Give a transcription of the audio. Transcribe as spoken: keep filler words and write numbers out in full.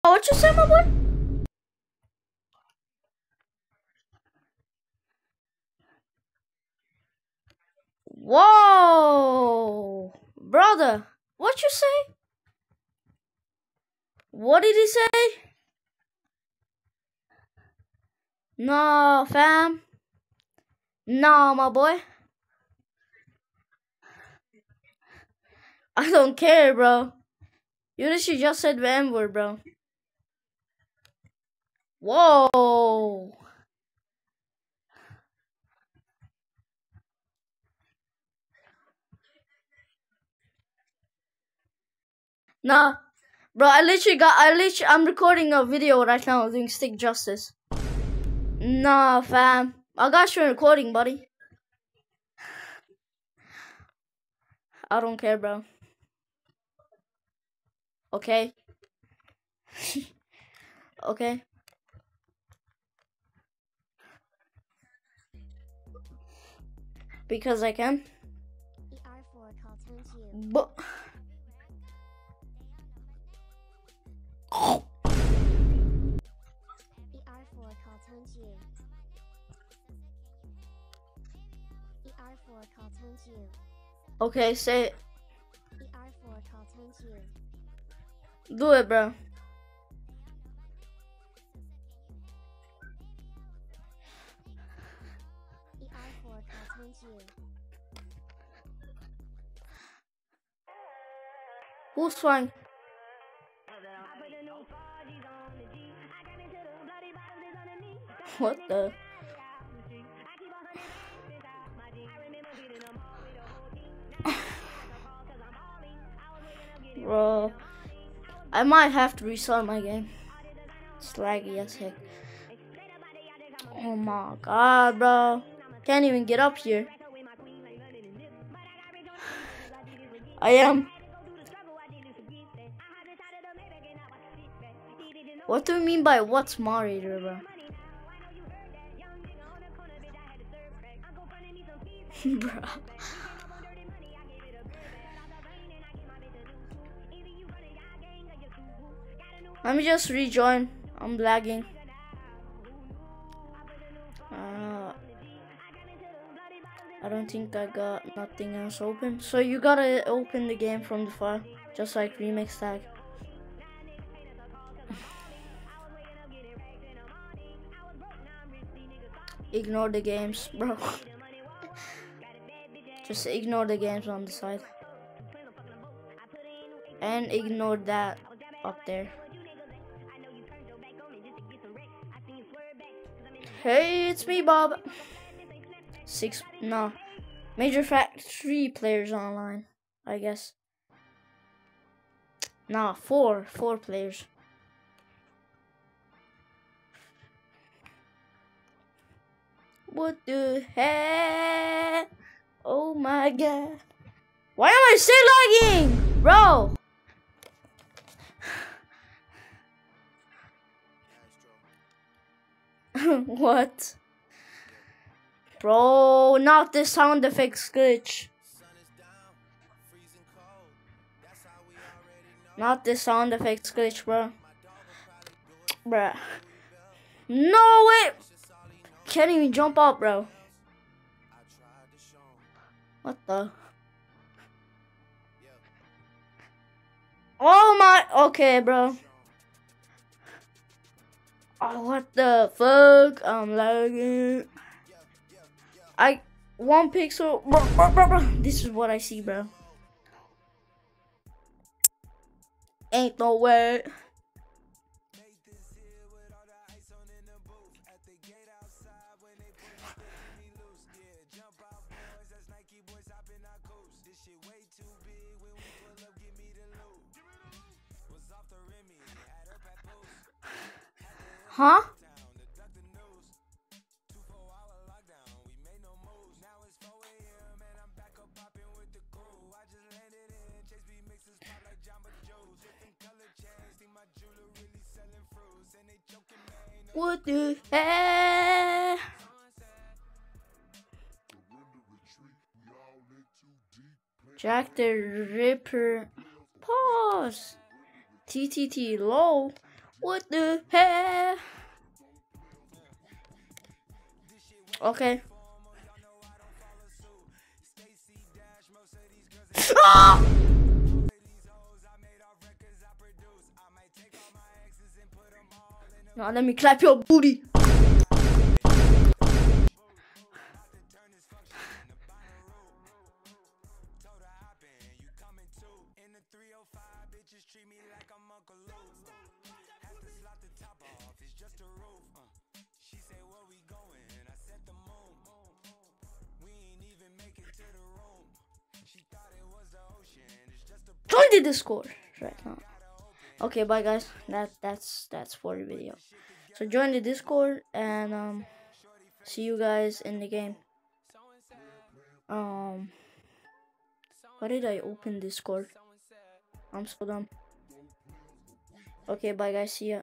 What you say, my boy? Whoa, brother, what you say? What did he say? No, fam. No, my boy. I don't care, bro. You literally just said the N word, bro. Whoa. Nah, bro, I literally got, I literally, I'm recording a video right now doing stick justice. Nah, fam. I got you recording, buddy. I don't care, bro. Okay. Okay. Because I can. But okay, say it. Do it, bro. Who's flying? What the? Bro, I might have to restart my game. It's laggy as heck. Oh my god, bro. Can't even get up here. I am. What do you mean by what's moderator, bro? Bro. Let me just rejoin. I'm lagging. Uh, I don't think I got nothing else open. So you gotta open the game from the file, just like Remix Tag. Ignore the games, bro. Just ignore the games on the side. And ignore that up there. Hey, it's me, Bob. Six, no. Major Fact, three players online, I guess. Nah, four, four players. What the heck? Oh my god. Why am I still lagging? Bro. What? Bro, not this sound effects glitch. Not this sound effects glitch, bro. Bruh. No way! Can't even jump up, bro. What the? Oh my, okay, bro. Oh, what the fuck? I'm lagging. I, one pixel, bro, bro, bro, bro. This is what I see, bro. Ain't no way. Huh? What the heck? Jack the Ripper. Pause. T T T low. What the hell? Okay. Ah! Now let me clap your booty. Join the Discord right now. Okay, bye guys. That that's that's for the video. So join the Discord and um see you guys in the game. Um why did I open Discord? I'm so dumb. Okay, bye guys. See ya.